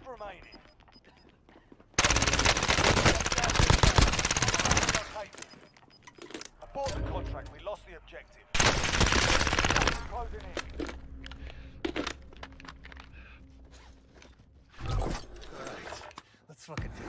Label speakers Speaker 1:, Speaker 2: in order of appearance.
Speaker 1: 5 remaining. Abort the contract. We lost the objective. Closing in.
Speaker 2: Alright, let's fucking